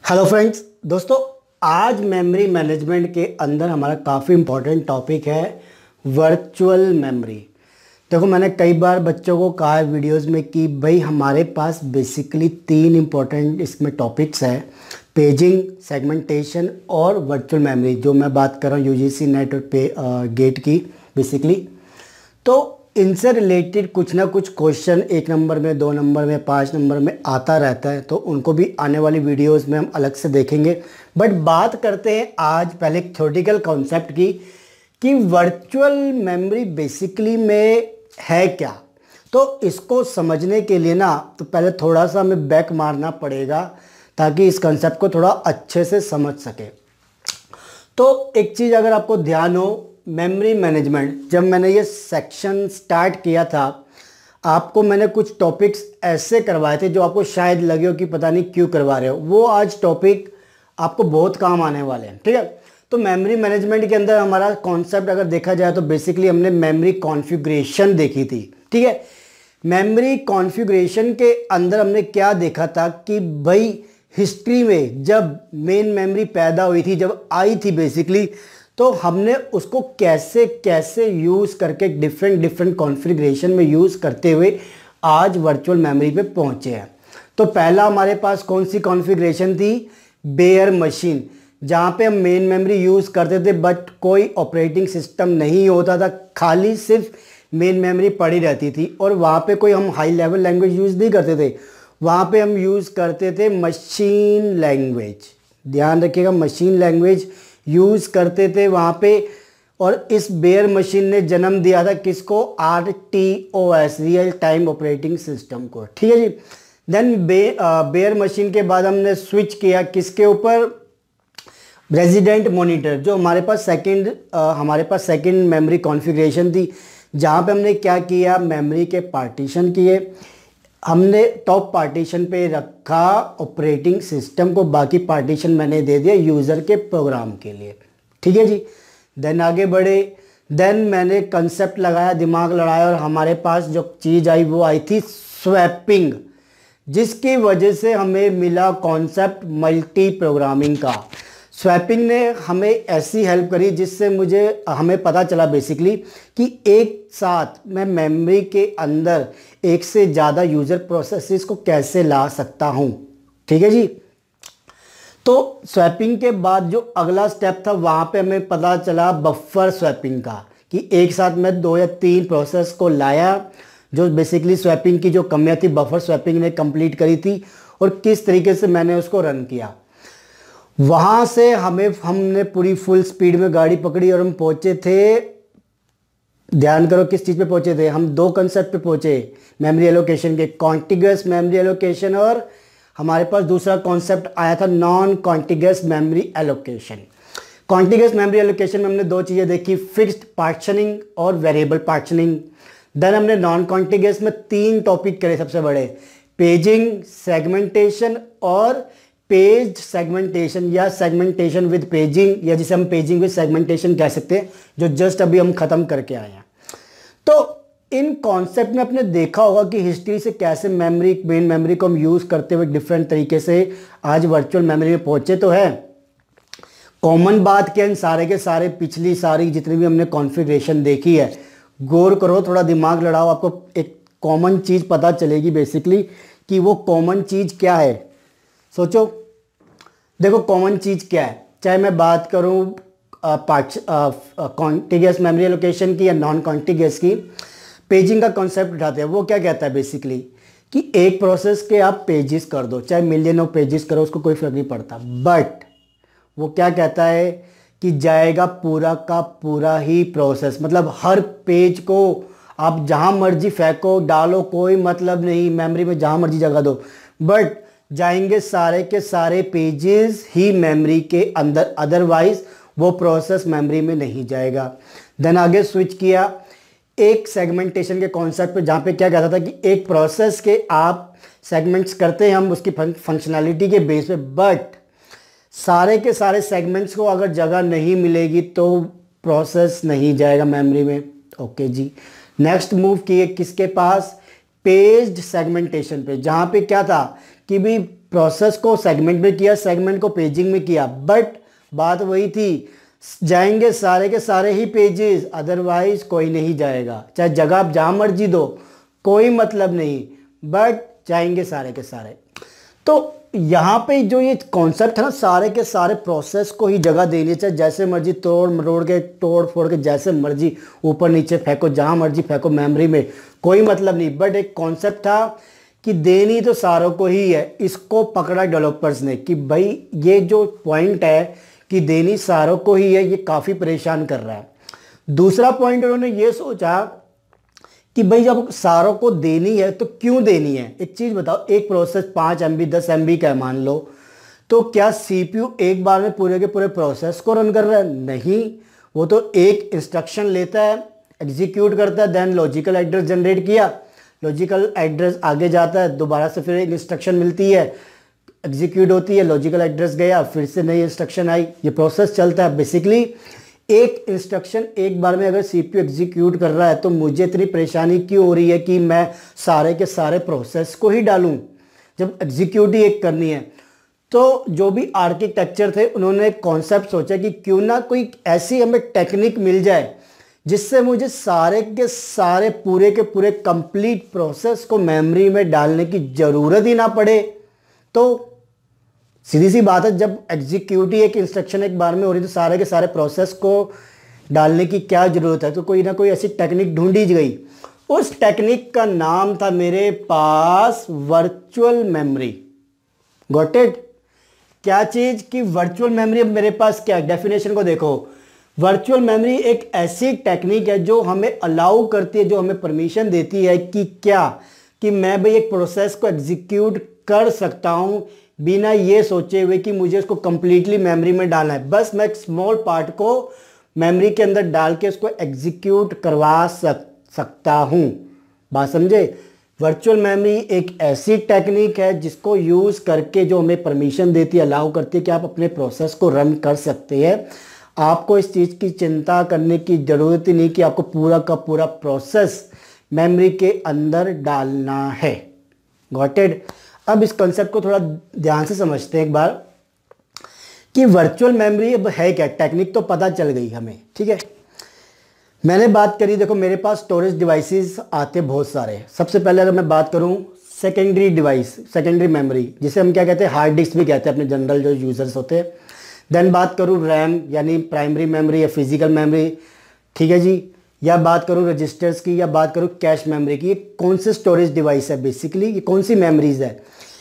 Hello friends, दोस्तों आज memory management के अंदर हमारा काफ़ी इम्पोर्टेंट टॉपिक है वर्चुअल मेमोरी। देखो, मैंने कई बार बच्चों को कहा है वीडियोस में कि भाई हमारे पास बेसिकली 3 इम्पोर्टेंट इसमें टॉपिक्स हैं, पेजिंग, सेगमेंटेशन और वर्चुअल मेमोरी। जो मैं बात कर रहा हूँ यूजीसी नेट और गेट की बेसिकली। तो इनसे रिलेटेड कुछ ना कुछ क्वेश्चन 1 नंबर में, 2 नंबर में, 5 नंबर में आता रहता है, तो उनको भी आने वाली वीडियोस में हम अलग से देखेंगे। बट बात करते हैं आज पहले एक थ्योरेटिकल कॉन्सेप्ट की कि वर्चुअल मेमोरी बेसिकली में है क्या। तो इसको समझने के लिए ना तो पहले थोड़ा सा हमें बैक मारना पड़ेगा ताकि इस कॉन्सेप्ट को थोड़ा अच्छे से समझ सके। तो एक चीज़ अगर आपको ध्यान हो, मेमोरी मैनेजमेंट, जब मैंने ये सेक्शन स्टार्ट किया था आपको मैंने कुछ टॉपिक्स ऐसे करवाए थे जो आपको शायद लगे हो कि पता नहीं क्यों करवा रहे हो। वो आज टॉपिक आपको बहुत काम आने वाले हैं, ठीक है। तो मेमोरी मैनेजमेंट के अंदर हमारा कॉन्सेप्ट अगर देखा जाए तो बेसिकली हमने मेमोरी कॉन्फ़िगरेशन देखी थी, ठीक है। मेमोरी कॉन्फ़िगरेशन के अंदर हमने क्या देखा था कि भाई हिस्ट्री में जब मेन मेमोरी पैदा हुई थी, जब आई थी बेसिकली, तो हमने उसको कैसे कैसे यूज़ करके डिफरेंट कॉन्फ़िगरेशन में यूज़ करते हुए आज वर्चुअल मेमोरी पे पहुँचे हैं। तो पहला हमारे पास कौन सी कॉन्फ़िगरेशन थी? बेयर मशीन, जहाँ पे हम मेन मेमोरी यूज़ करते थे बट कोई ऑपरेटिंग सिस्टम नहीं होता था, खाली सिर्फ मेन मेमोरी पड़ी रहती थी। और वहाँ पे कोई हम हाई लेवल लैंग्वेज यूज़ नहीं करते थे, वहाँ पे हम यूज़ करते थे मशीन लैंग्वेज। ध्यान रखिएगा, मशीन लैंग्वेज यूज़ करते थे वहाँ पे। और इस बेयर मशीन ने जन्म दिया था किसको? RTOS, real time operating system को, ठीक है जी। देन बेयर मशीन के बाद हमने स्विच किया किसके ऊपर? रेजिडेंट मॉनिटर, जो हमारे पास सेकंड मेमोरी कॉन्फ़िगरेशन थी, जहाँ पे हमने क्या किया? मेमोरी के पार्टीशन किए। हमने टॉप पार्टीशन पे रखा ऑपरेटिंग सिस्टम को, बाकी पार्टीशन मैंने दे दिया यूज़र के प्रोग्राम के लिए, ठीक है जी। देन आगे बढ़े, देन मैंने कंसेप्ट लगाया, दिमाग लड़ाया और हमारे पास जो चीज़ आई वो आई थी स्वैपिंग, जिसकी वजह से हमें मिला कॉन्सेप्ट मल्टी प्रोग्रामिंग का। स्वैपिंग ने हमें ऐसी हेल्प करी जिससे हमें पता चला बेसिकली कि एक साथ मैं मेमोरी के अंदर एक से ज़्यादा यूज़र प्रोसेसेस को कैसे ला सकता हूँ, ठीक है जी। तो स्वैपिंग के बाद जो अगला स्टेप था वहाँ पे हमें पता चला बफर स्वैपिंग का, कि एक साथ मैं 2 या 3 प्रोसेस को लाया। जो बेसिकली स्वैपिंग की जो कमियाँ थी बफर स्वैपिंग ने कंप्लीट करी थी, और किस तरीके से मैंने उसको रन किया। वहाँ से हमने पूरी फुल स्पीड में गाड़ी पकड़ी और हम पहुँचे थे, ध्यान करो किस चीज़ पे पहुँचे थे हम? 2 कंसेप्ट पे पहुँचे मेमोरी एलोकेशन के, कॉन्टिग्यूअस मेमोरी एलोकेशन, और हमारे पास दूसरा कॉन्सेप्ट आया था non contiguous memory allocation. Contiguous memory allocation में हमने 2 चीज़ें देखी, फिक्स्ड पार्टीशनिंग और वेरिएबल पार्टीशनिंग। देन हमने नॉन कॉन्टिग्यूअस में 3 टॉपिक करे सबसे बड़े, पेजिंग, सेगमेंटेशन और पेज्ड सेगमेंटेशन, या सेगमेंटेशन विद पेजिंग, या जिसे हम पेजिंग विद सेगमेंटेशन कह सकते हैं, जो जस्ट अभी हम ख़त्म करके आए हैं। तो इन कॉन्सेप्ट में आपने देखा होगा कि हिस्ट्री से कैसे मेन मेमोरी को हम यूज़ करते हुए डिफरेंट तरीके से आज वर्चुअल मेमोरी में पहुँचे। तो है कॉमन बात क्या, इन सारे के सारे पिछली सारी जितनी भी हमने कॉन्फ़िगरेशन देखी है, गौर करो, थोड़ा दिमाग लड़ाओ, आपको एक कॉमन चीज़ पता चलेगी बेसिकली कि वो कॉमन चीज़ क्या है। सोचो, देखो कॉमन चीज़ क्या है, चाहे मैं बात करूं कॉन्टिग्यूअस मेमोरी एलोकेशन की या नॉन कॉन्टिग्यूअस की। पेजिंग का कॉन्सेप्ट उठाते हैं, वो क्या कहता है बेसिकली कि एक प्रोसेस के आप पेजेस कर दो, चाहे मिलियन ऑफ पेजेस करो, उसको कोई फर्क नहीं पड़ता, बट वो क्या कहता है कि जाएगा पूरा का पूरा ही प्रोसेस, मतलब हर पेज को आप जहाँ मर्जी फेंको डालो, कोई मतलब नहीं, मेमोरी में जहाँ मर्जी जगह दो, बट जाएंगे सारे के सारे पेजेस ही मेमोरी के अंदर, अदरवाइज वो प्रोसेस मेमोरी में नहीं जाएगा। देन आगे स्विच किया एक सेगमेंटेशन के कॉन्सेप्ट पे, जहाँ पे क्या कहता था कि एक प्रोसेस के आप सेगमेंट्स करते हैं हम उसकी फंक्शनैलिटी के बेस पे, बट सारे के सारे सेगमेंट्स को अगर जगह नहीं मिलेगी तो प्रोसेस नहीं जाएगा मेमोरी में। ओके जी, नेक्स्ट मूव किए किसके पास? पेज्ड सेगमेंटेशन पे, जहाँ पे क्या था कि भी प्रोसेस को सेगमेंट में किया, सेगमेंट को पेजिंग में किया, बट बात वही थी, जाएंगे सारे के सारे ही पेजेस, अदरवाइज कोई नहीं जाएगा। चाहे जगह आप जहाँ मर्जी दो, कोई मतलब नहीं, बट जाएंगे सारे के सारे। तो यहाँ पे जो ये कॉन्सेप्ट है ना, सारे के सारे प्रोसेस को ही जगह देनी, चाहे जैसे मर्जी तोड़ फोड़ के जैसे मर्जी ऊपर नीचे फेंको, जहाँ मर्जी फेंको मेमोरी में, कोई मतलब नहीं। बट एक कॉन्सेप्ट था कि देनी तो सारों को ही है। इसको पकड़ा डेवलपर्स ने कि भाई ये जो पॉइंट है कि देनी सारों को ही है, ये काफ़ी परेशान कर रहा है। दूसरा पॉइंट उन्होंने ये सोचा कि भाई जब सारों को देनी है तो क्यों देनी है। एक चीज़ बताओ, एक प्रोसेस 5 MB 10 MB का मान लो, तो क्या CPU एक बार में पूरे के पूरे प्रोसेस को रन कर रहा है? नहीं, वो तो एक इंस्ट्रक्शन लेता है, एग्जीक्यूट करता है, देन लॉजिकल एड्रेस जनरेट किया, लॉजिकल एड्रेस आगे जाता है, दोबारा से फिर एक इंस्ट्रक्शन मिलती है, एग्जीक्यूट होती है, लॉजिकल एड्रेस गया, फिर से नई इंस्ट्रक्शन आई, ये प्रोसेस चलता है। बेसिकली एक इंस्ट्रक्शन एक बार में अगर CPU एग्जीक्यूट कर रहा है तो मुझे इतनी परेशानी क्यों हो रही है कि मैं सारे के सारे प्रोसेस को ही डालूं, जब एग्जीक्यूट ही एक करनी है। तो जो भी आर्किटेक्चर थे उन्होंने कॉन्सेप्ट सोचा कि क्यों ना कोई ऐसी हमें टेक्निक मिल जाए जिससे मुझे सारे के सारे पूरे के पूरे कंप्लीट प्रोसेस को मेमोरी में डालने की ज़रूरत ही ना पड़े। तो सीधी सी बात है, जब एग्जीक्यूट ही एक इंस्ट्रक्शन एक बार में हो रही तो सारे के सारे प्रोसेस को डालने की क्या ज़रूरत है। तो कोई ना कोई ऐसी टेक्निक ढूंढी गई। उस टेक्निक का नाम था मेरे पास वर्चुअल मेमोरी। Got it? क्या चीज़ कि वर्चुअल मेमोरी मेरे पास क्या, डेफिनेशन को देखो। वर्चुअल मेमोरी एक ऐसी टेक्निक है जो हमें अलाउ करती है, जो हमें परमिशन देती है कि क्या कि मैं भाई एक प्रोसेस को एग्जीक्यूट कर सकता हूं बिना ये सोचे हुए कि मुझे उसको कंप्लीटली मेमोरी में डालना है। बस मैं एक स्मॉल पार्ट को मेमोरी के अंदर डाल के उसको एग्जीक्यूट करवा सकता हूं। बात समझे? वर्चुअल मेमोरी एक ऐसी टेक्निक है जिसको यूज़ करके जो हमें परमिशन देती है, अलाउ करती है कि आप अपने प्रोसेस को रन कर सकते हैं। आपको इस चीज़ की चिंता करने की ज़रूरत ही नहीं कि आपको पूरा का पूरा प्रोसेस मेमोरी के अंदर डालना है। Got it? अब इस कॉन्सेप्ट को थोड़ा ध्यान से समझते हैं एक बार कि वर्चुअल मेमोरी अब है क्या। टेक्निक तो पता चल गई हमें, ठीक है। मैंने बात करी, देखो मेरे पास स्टोरेज डिवाइसेस आते बहुत सारे। सबसे पहले अगर मैं बात करूं सेकेंडरी डिवाइस, सेकेंडरी मेमोरी, जिसे हम क्या कहते हैं, हार्ड डिस्क भी कहते हैं अपने जनरल जो यूज़र्स होते हैं। देन बात करूं रैम यानी प्राइमरी मेमोरी या फिजिकल मेमोरी, ठीक है जी, या बात करूं रजिस्टर्स की, या बात करूं कैश मेमोरी की। ये कौन से स्टोरेज डिवाइस है बेसिकली, ये कौन सी मेमोरीज है?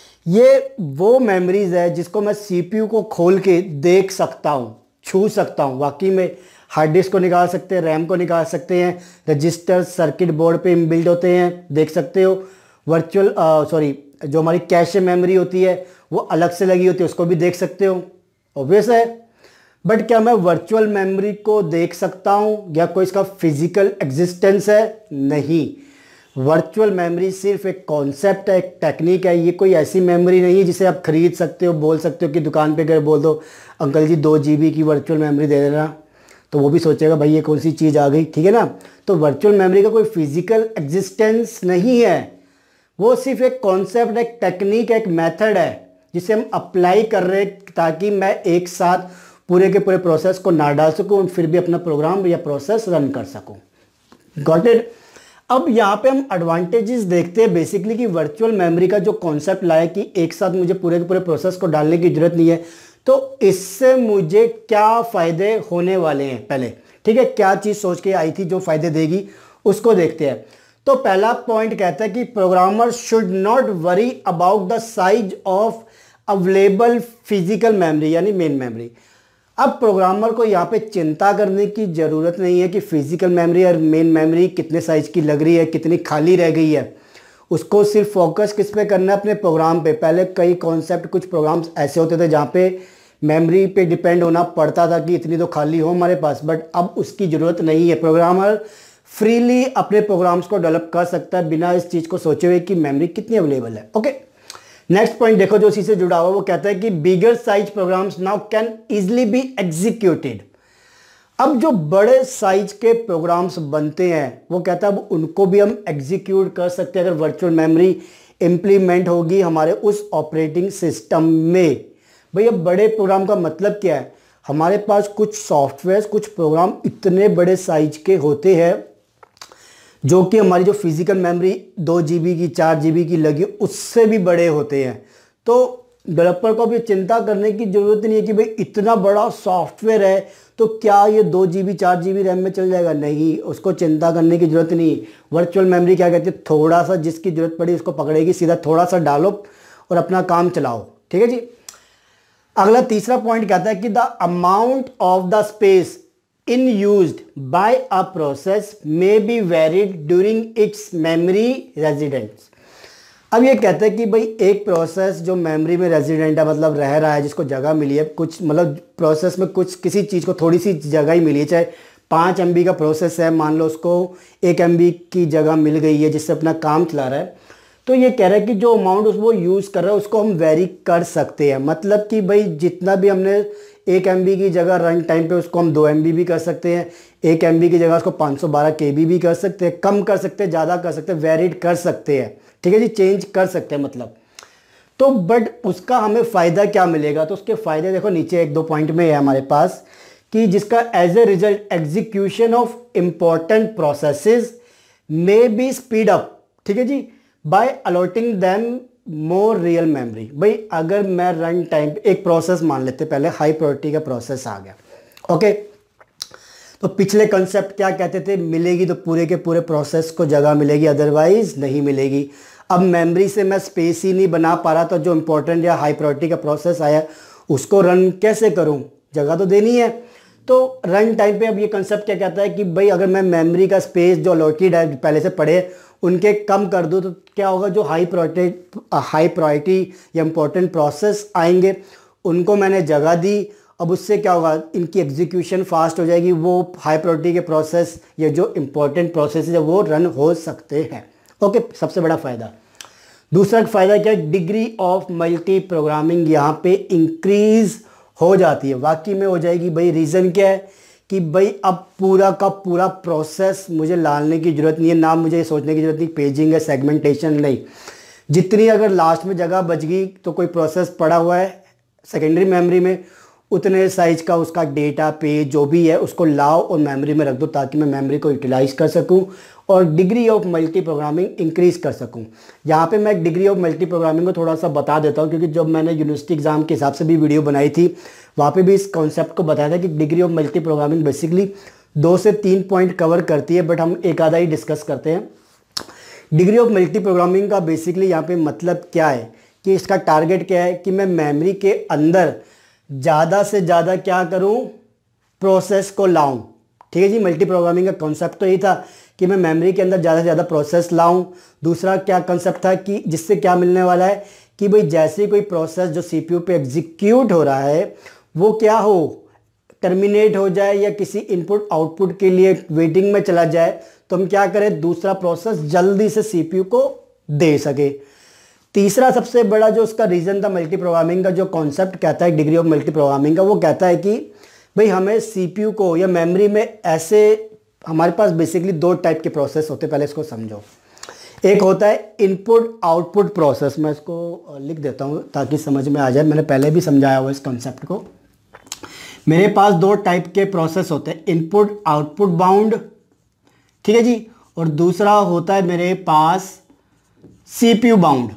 ये वो मेमोरीज है जिसको मैं CPU को खोल के देख सकता हूँ, छू सकता हूँ। वाकई में हार्ड डिस्क को निकाल सकते हैं, रैम को निकाल सकते हैं, रजिस्टर सर्किट बोर्ड पे इनबिल्ट होते हैं, देख सकते हो। वर्चुअल जो हमारी कैश मेमोरी होती है वो अलग से लगी होती है, उसको भी देख सकते हो, ऑब्वियस है। बट क्या मैं वर्चुअल मेमोरी को देख सकता हूँ या कोई इसका फिजिकल एग्जिस्टेंस है? नहीं। वर्चुअल मेमोरी सिर्फ एक कॉन्सेप्ट है, एक टेक्निक है। ये कोई ऐसी मेमोरी नहीं है जिसे आप खरीद सकते हो, बोल सकते हो कि दुकान पे गए बोल दो अंकल जी 2 GB की वर्चुअल मेमोरी दे देना, तो वो भी सोचेगा भाई ये कौन सी चीज़ आ गई, ठीक है ना। तो वर्चुअल मेमोरी का कोई फिजिकल एग्जिस्टेंस नहीं है, वो सिर्फ एक कॉन्सेप्ट, एक टेक्निक, एक मेथड है जिसे हम अप्लाई कर रहे हैं ताकि मैं एक साथ पूरे के पूरे प्रोसेस को ना डाल सकूं, फिर भी अपना प्रोग्राम या प्रोसेस रन कर सकूं। Got it? अब यहाँ पे हम एडवांटेजेस देखते हैं बेसिकली कि वर्चुअल मेमोरी का जो कॉन्सेप्ट लाया कि एक साथ मुझे पूरे के पूरे प्रोसेस को डालने की जरूरत नहीं है, तो इससे मुझे क्या फ़ायदे होने वाले हैं पहले, ठीक है। क्या चीज़ सोच के आई थी जो फ़ायदे देगी उसको देखते हैं। तो पहला पॉइंट कहता है कि programmer should not worry about the size of available physical memory यानी मेन मेमोरी। अब प्रोग्रामर को यहाँ पे चिंता करने की ज़रूरत नहीं है कि फिजिकल मेमोरी और मेन मेमोरी कितने साइज़ की लग रही है, कितनी खाली रह गई है। उसको सिर्फ फोकस किस पे करना है, अपने प्रोग्राम पे। पहले कई कॉन्सेप्ट, कुछ प्रोग्राम्स ऐसे होते थे जहाँ पे मेमोरी पे डिपेंड होना पड़ता था कि इतनी तो खाली हो हमारे पास, बट अब उसकी ज़रूरत नहीं है। प्रोग्रामर फ्रीली अपने प्रोग्राम्स को डेवलप कर सकता है बिना इस चीज़ को सोचे हुए कि मेमोरी कितनी अवेलेबल है। ओके, नेक्स्ट पॉइंट देखो जो उसी से जुड़ा हुआ, वो कहता है कि bigger size programs now can easily be executed. अब जो बड़े साइज के प्रोग्राम्स बनते हैं वो कहता है अब उनको भी हम एग्जीक्यूट कर सकते हैं अगर वर्चुअल मेमोरी इम्प्लीमेंट होगी हमारे उस ऑपरेटिंग सिस्टम में। भैया बड़े प्रोग्राम का मतलब क्या है, हमारे पास कुछ सॉफ्टवेयर, कुछ प्रोग्राम इतने बड़े साइज के होते हैं जो कि हमारी जो फिजिकल मेमोरी 2 GB की 4 GB की लगी उससे भी बड़े होते हैं। तो डेवलपर को भी चिंता करने की ज़रूरत नहीं है कि भाई इतना बड़ा सॉफ्टवेयर है तो क्या ये 2 GB 4 GB रैम में चल जाएगा, नहीं, उसको चिंता करने की ज़रूरत नहीं। वर्चुअल मेमोरी क्या कहती है, थोड़ा सा जिसकी ज़रूरत पड़ी उसको पकड़ेगी, सीधा थोड़ा सा डालो और अपना काम चलाओ। ठीक है जी। अगला तीसरा पॉइंट कहता है कि the amount of the space in used by a process may be varied during its memory residence. अब ये कहता है कि भाई एक प्रोसेस जो मेमोरी में रेजिडेंट है, मतलब रह रहा है, जिसको जगह मिली है, कुछ मतलब प्रोसेस में कुछ किसी चीज़ को थोड़ी सी जगह ही मिली है, चाहे 5 MB का प्रोसेस है, मान लो उसको 1 MB की जगह मिल गई है जिससे अपना काम चला रहा है, तो ये कह रहा है कि जो अमाउंट वो यूज़ कर रहा है उसको हम वेरी कर सकते हैं। मतलब कि भाई जितना भी हमने 1 MB की जगह रन टाइम पे उसको हम 2 MB भी कर सकते हैं, 1 MB की जगह उसको 512 KB भी कर सकते हैं, कम कर सकते हैं, ज़्यादा कर सकते हैं, वेरिड कर सकते हैं। ठीक है जी, चेंज कर सकते हैं मतलब। तो बट उसका हमें फ़ायदा क्या मिलेगा, तो उसके फ़ायदे देखो नीचे 1-2 पॉइंट में है हमारे पास कि जिसका as a result execution of important processes may be speed up. ठीक है जी, by allotting them more real memory. भाई अगर मैं रन टाइम एक प्रोसेस मान लेते, पहले हाई प्रायोरिटी का प्रोसेस आ गया, ओके, तो पिछले कंसेप्ट क्या कहते थे, मिलेगी तो पूरे के पूरे प्रोसेस को जगह मिलेगी, अदरवाइज नहीं मिलेगी। अब मेमोरी से मैं स्पेस ही नहीं बना पा रहा, तो जो इंपॉर्टेंट या हाई प्रायोरिटी का प्रोसेस आया उसको रन कैसे करूं, जगह तो देनी है। तो रन टाइम पे अब ये कंसेप्ट क्या कहता है कि भाई अगर मैं मेमोरी का स्पेस जो अलॉटेड है पहले से पड़े उनके कम कर दूं तो क्या होगा, जो हाई प्रायोरिटी या इंपॉर्टेंट प्रोसेस आएंगे उनको मैंने जगह दी। अब उससे क्या होगा, इनकी एग्जीक्यूशन फास्ट हो जाएगी, वो हाई प्रायोरिटी के प्रोसेस या जो इंपॉर्टेंट प्रोसेस है वो रन हो सकते हैं। ओके, सबसे बड़ा फ़ायदा। दूसरा फ़ायदा क्या है, डिग्री ऑफ मल्टी प्रोग्रामिंग यहाँ पे इंक्रीज हो जाती है, वाकई में हो जाएगी। भाई रीज़न क्या है कि भाई अब पूरा का पूरा प्रोसेस मुझे लाने की ज़रूरत नहीं है, ना मुझे सोचने की ज़रूरत नहीं पेजिंग है, सेगमेंटेशन नहीं। जितनी अगर लास्ट में जगह बच गई तो कोई प्रोसेस पड़ा हुआ है सेकेंडरी मेमोरी में, उतने साइज का उसका डेटा पेज जो भी है उसको लाओ और मेमोरी में रख दो ताकि मैं मेमोरी को यूटिलाइज कर सकूं और degree of multi programming increase कर सकूं। यहाँ पे मैं डिग्री ऑफ मल्टी प्रोग्रामिंग को थोड़ा सा बता देता हूँ, क्योंकि जब मैंने यूनिवर्सिटी एग्जाम के हिसाब से भी वीडियो बनाई थी वहाँ पे भी इस कॉन्सेप्ट को बताया था कि degree of multi programming basically 2 से 3 पॉइंट कवर करती है, बट हम एक आधा ही डिस्कस करते हैं। डिग्री ऑफ मल्टी प्रोग्रामिंग का बेसिकली यहाँ पे मतलब क्या है कि इसका टारगेट क्या है कि मैं मेमोरी के अंदर ज़्यादा से ज़्यादा क्या करूं, प्रोसेस को लाऊं। ठीक है जी, मल्टी प्रोग्रामिंग का कॉन्सेप्ट तो यही था कि मैं मेमोरी के अंदर ज़्यादा से ज़्यादा प्रोसेस लाऊं। दूसरा क्या कॉन्सेप्ट था कि जिससे क्या मिलने वाला है कि भाई जैसे ही कोई प्रोसेस जो सीपीयू पे एग्जीक्यूट हो रहा है वो क्या हो, टर्मिनेट हो जाए या किसी इनपुट आउटपुट के लिए वेटिंग में चला जाए, तो हम क्या करें, दूसरा प्रोसेस जल्दी से सीपीयू को दे सके। तीसरा सबसे बड़ा जो उसका रीज़न था मल्टी प्रोग्रामिंग का, जो कॉन्सेप्ट कहता है डिग्री ऑफ मल्टी प्रोग्रामिंग का, वो कहता है कि भाई हमें सीपीयू को या मेमोरी में ऐसे, हमारे पास बेसिकली 2 टाइप के प्रोसेस होते हैं, पहले इसको समझो। एक होता है इनपुट आउटपुट प्रोसेस, मैं इसको लिख देता हूँ ताकि समझ में आ जाए, मैंने पहले भी समझाया हुआ इस कॉन्सेप्ट को। मेरे पास 2 टाइप के प्रोसेस होते हैं, इनपुट आउटपुट बाउंड, ठीक है जी, और दूसरा होता है मेरे पास सीपीयू बाउंड।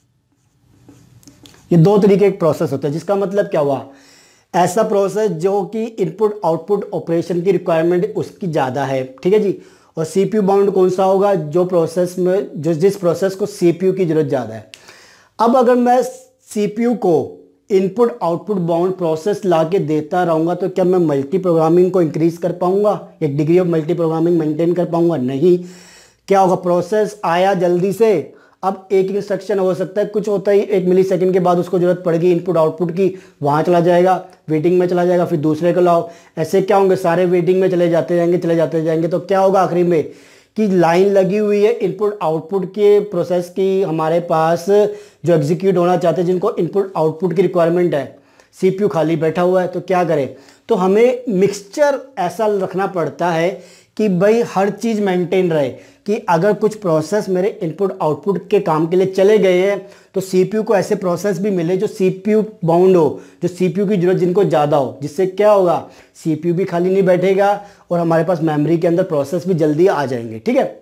ये 2 तरीके के प्रोसेस होते हैं, जिसका मतलब क्या हुआ, ऐसा प्रोसेस जो कि इनपुट आउटपुट ऑपरेशन की रिक्वायरमेंट उसकी ज़्यादा है, ठीक है जी, और सीपीयू बाउंड कौन सा होगा, जो प्रोसेस में जिस प्रोसेस को सीपीयू की ज़रूरत ज़्यादा है। अब अगर मैं सीपीयू को इनपुट आउटपुट बाउंड प्रोसेस ला के देता रहूँगा तो क्या मैं मल्टी प्रोग्रामिंग को इंक्रीज़ कर पाऊँगा, एक degree of multi programming maintain कर पाऊँगा, नहीं। क्या होगा, प्रोसेस आया जल्दी से, अब एक इंस्ट्रक्शन हो सकता है, कुछ होता ही 1 मिलीसेकंड के बाद उसको जरूरत पड़ेगी इनपुट आउटपुट की, वहाँ चला जाएगा, वेटिंग में चला जाएगा, फिर दूसरे को लाओ, ऐसे क्या होंगे, सारे वेटिंग में चले जाते जाएंगे, तो क्या होगा आखिरी में कि लाइन लगी हुई है इनपुट आउटपुट के प्रोसेस की, हमारे पास जो एग्जीक्यूट होना चाहते हैं, जिनको इनपुट आउटपुट की रिक्वायरमेंट है, सीपीयू खाली बैठा हुआ है, तो क्या करें, तो हमें मिक्सचर ऐसा रखना पड़ता है कि भाई हर चीज़ मेंटेन रहे, कि अगर कुछ प्रोसेस मेरे इनपुट आउटपुट के काम के लिए चले गए हैं तो सीपीयू को ऐसे प्रोसेस भी मिले जो सीपीयू बाउंड हो, जो सीपीयू की जरूरत जिनको ज़्यादा हो, जिससे क्या होगा, सीपीयू भी खाली नहीं बैठेगा और हमारे पास मेमोरी के अंदर प्रोसेस भी जल्दी आ जाएंगे। ठीक है,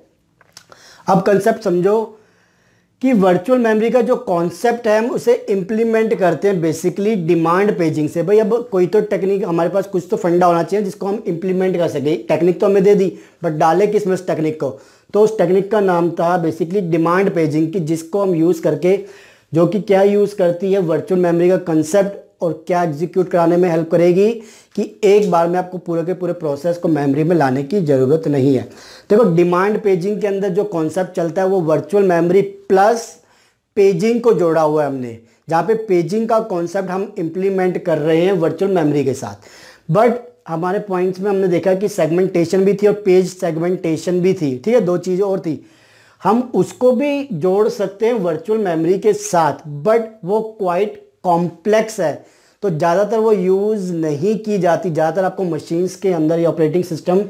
अब कंसेप्ट समझो कि वर्चुअल मेमोरी का जो कॉन्सेप्ट है हम उसे इम्प्लीमेंट करते हैं बेसिकली डिमांड पेजिंग से। भाई अब कोई तो टेक्निक, हमारे पास कुछ तो फंडा होना चाहिए जिसको हम इम्प्लीमेंट कर सके। टेक्निक तो हमें दे दी, बट डाले किस में उस टेक्निक को, तो उस टेक्निक का नाम था बेसिकली डिमांड पेजिंग, की जिसको हम यूज़ करके, जो कि क्या यूज़ करती है, वर्चुअल मेमोरी का कंसेप्ट, और क्या एग्जीक्यूट कराने में हेल्प करेगी कि एक बार में आपको पूरे के पूरे प्रोसेस को मेमोरी में लाने की ज़रूरत नहीं है। देखो डिमांड पेजिंग के अंदर जो कॉन्सेप्ट चलता है वो वर्चुअल मेमोरी प्लस पेजिंग को जोड़ा हुआ है हमने, जहाँ पे पेजिंग का कॉन्सेप्ट हम इम्प्लीमेंट कर रहे हैं वर्चुअल मेमोरी के साथ। बट हमारे पॉइंट्स में हमने देखा कि सेगमेंटेशन भी थी और पेज सेगमेंटेशन भी थी। ठीक है, दो चीज़ें और थी, हम उसको भी जोड़ सकते हैं वर्चुअल मेमोरी के साथ, बट वो क्वाइट कॉम्प्लेक्स है, तो ज़्यादातर वो यूज़ नहीं की जाती। ज़्यादातर आपको मशीन्स के अंदर या ऑपरेटिंग सिस्टम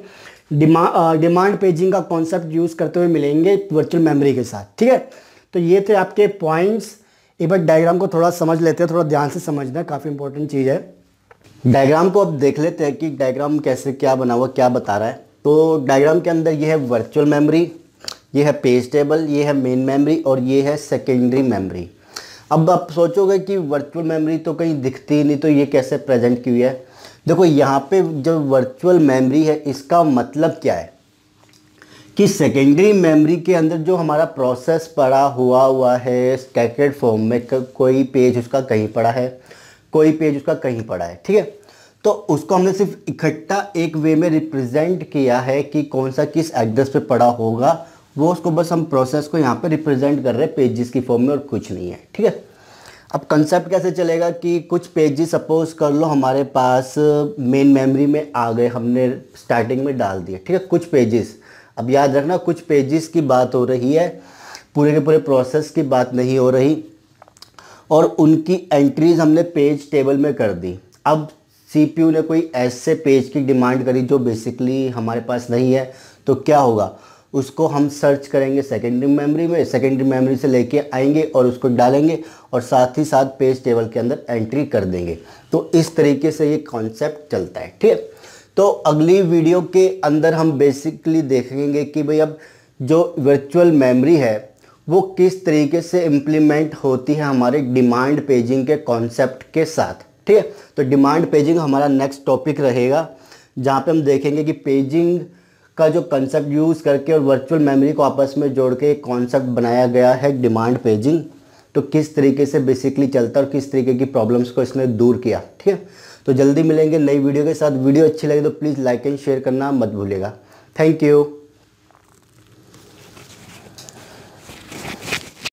डिमांड पेजिंग का कॉन्सेप्ट यूज़ करते हुए मिलेंगे वर्चुअल मेमोरी के साथ। ठीक है, तो ये थे आपके पॉइंट्स। एक बार डायग्राम को थोड़ा समझ लेते हैं, थोड़ा ध्यान से समझना, काफ़ी इंपॉर्टेंट चीज़ है। डायग्राम को अब देख लेते हैं कि डायग्राम कैसे, क्या बना हुआ, क्या बता रहा है। तो डायग्राम के अंदर ये है वर्चुअल मेमोरी, ये है पेज टेबल, ये है मेन मेमोरी और ये है सेकेंडरी मेमोरी। अब आप सोचोगे कि वर्चुअल मेमोरी तो कहीं दिखती नहीं, तो ये कैसे प्रेजेंट की हुई है। देखो यहाँ पे जो वर्चुअल मेमोरी है इसका मतलब क्या है कि सेकेंडरी मेमोरी के अंदर जो हमारा प्रोसेस पड़ा हुआ है स्टैकेड फॉर्म में, कोई पेज उसका कहीं पड़ा है, कोई पेज उसका कहीं पड़ा है। ठीक है, तो उसको हमने सिर्फ इकट्ठा एक वे में रिप्रेजेंट किया है कि कौन सा किस एड्रेस पे पड़ा होगा, वो उसको बस हम प्रोसेस को यहाँ पे रिप्रेजेंट कर रहे हैं पेजेस की फॉर्म में और कुछ नहीं है। ठीक है, अब कंसेप्ट कैसे चलेगा कि कुछ पेजेस सपोज कर लो हमारे पास मेन मेमोरी में आ गए, हमने स्टार्टिंग में डाल दिए। ठीक है, कुछ पेजेस, अब याद रखना कुछ पेजेस की बात हो रही है, पूरे के पूरे प्रोसेस की बात नहीं हो रही, और उनकी एंट्रीज हमने पेज टेबल में कर दी। अब सीपीयू ने कोई ऐसे पेज की डिमांड करी जो बेसिकली हमारे पास नहीं है, तो क्या होगा, उसको हम सर्च करेंगे सेकेंडरी मेमोरी में, सेकेंडरी मेमोरी से लेके आएंगे और उसको डालेंगे और साथ ही साथ पेज टेबल के अंदर एंट्री कर देंगे। तो इस तरीके से ये कॉन्सेप्ट चलता है। ठीक है, तो अगली वीडियो के अंदर हम बेसिकली देखेंगे कि भाई अब जो वर्चुअल मेमोरी है वो किस तरीके से इम्प्लीमेंट होती है हमारे डिमांड पेजिंग के कॉन्सेप्ट के साथ। ठीक है, तो डिमांड पेजिंग हमारा नेक्स्ट टॉपिक रहेगा, जहाँ पे हम देखेंगे कि पेजिंग का जो कंसेप्ट यूज़ करके और वर्चुअल मेमोरी को आपस में जोड़ के एक कॉन्सेप्ट बनाया गया है डिमांड पेजिंग, तो किस तरीके से बेसिकली चलता है और किस तरीके की प्रॉब्लम्स को इसने दूर किया। ठीक है, तो जल्दी मिलेंगे नई वीडियो के साथ। वीडियो अच्छी लगे तो प्लीज़ लाइक एंड शेयर करना मत भूलिएगा। Thank you.